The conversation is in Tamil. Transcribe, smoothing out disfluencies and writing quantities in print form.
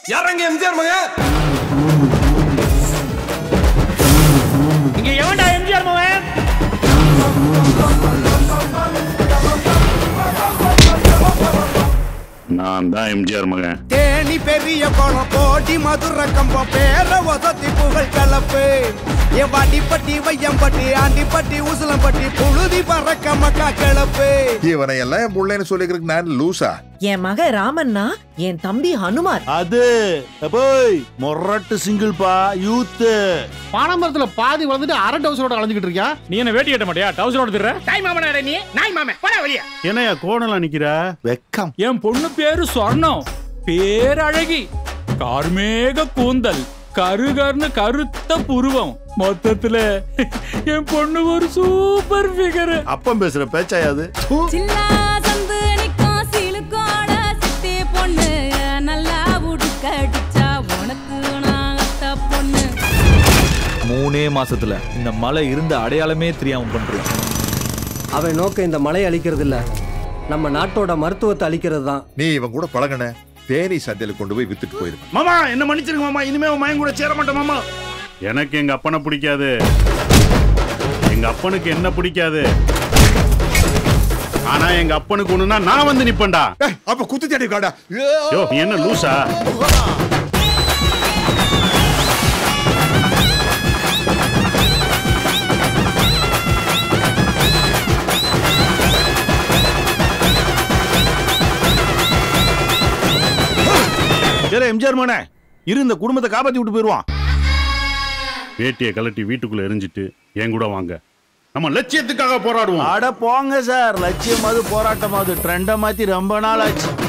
யாரங்க எம்ஜிஆர் மகன்? இங்க எவன்டா எம்ஜிஆர் மகன்? நான் தான் எம்ஜிஆர் மகன். தேனி பெரிய குளம் கோடி மதுரை கம்பம் பேர வசதி புகழ் கலப்பு என் வாடிப்பட்டி வையம்பட்டி ஆண்டிப்பட்டி உசலம்பட்டி புழுதி பறக்க மக்கா கிளப்பு. இவனை எல்லாம் என் புள்ளைன்னு சொல்லிக்கிறதுக்கு நான் லூசா? என் மக ராமன்னா என் தம்பி ஹனுமார். அது போய் மொரட்டு சிங்கிள் பா யூத். பானமரத்துல பாதி வளர்ந்துட்டு அரை டவுசரோட அலைஞ்சிட்டு இருக்கியா? நீ என்ன வேட்டி கட்ட மாட்டியா? டவுசரோட திர்ற தாய் மாமனா நீ? நாய் மாமன் போடா வெளிய. என்னையா கோணலா நிக்கிற? வெக்கம். என் பொண்ணு பேரு சொர்ணம், பேரழகி, கார்மேக கூந்தல், கருகர்னு கருத்த புருவம், மொத்தத்துல என் பொண்ணு ஒரு சூப்பர் ஃபிகர். அப்பம் பேசுற பேச்சாயாது. மூணே மாசத்துல இந்த மலை இருந்த அடையாளமே தெரியாம பண்றான். அவன் நோக்கம் இந்த மலை அழிக்கிறது இல்ல, நம்ம நாட்டோட மருத்துவத்தை அழிக்கிறது தான். நீ இவன் கூட பழகன தேனி சந்தையில கொண்டு போய் வித்துட்டு போயிருக்க. மாமா என்ன மன்னிச்சிருங்க மாமா, இனிமே உன் மயன் கூட சேர மாட்டேன் மாமா. எனக்கு எங்க அப்பனை பிடிக்காது, எங்க அப்பனுக்கு என்ன பிடிக்காது. ஆனா எங்க அப்பனுக்கு ஒண்ணுனா நான் வந்து நிப்பேன்டா. அப்ப குத்து தேடி காடா. யோ நீ என்ன லூசா? எம்ஜிஆர் மகனே இரு, இந்த குடும்பத்தை காப்பாத்தி விட்டு போயிருவான். வேட்டியை கலட்டி வீட்டுக்குள்ள எரிஞ்சிட்டு என் கூட வாங்க, நம்ம லட்சியத்துக்காக போராடுவோம். அட போங்க சார், லட்சியமாவது போராட்டமாவது ட்ரெண்டை மாத்தி ரொம்ப நாள் ஆச்சு.